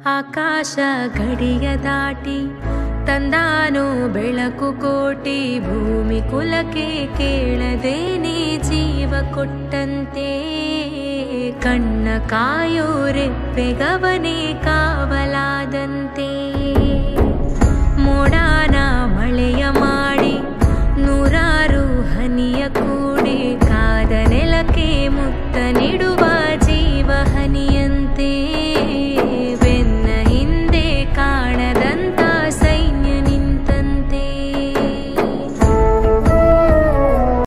ಆಕಾಶ ಗಡಿಯ ದಾಟಿ ತಂದಾನೋ ಬೆಳಕು ಕೋಟಿ, ಭೂಮಿ ಕುಲಕ್ಕೆ ಕೇಳದೇನೆ ಜೀವ ಕೊಟ್ಟಂತೆ. ಕಣ್ಣ ಕಾಯೋ ರೆಪ್ಪೆಗವನೇ ಕಾವಲಾದಂತೆ.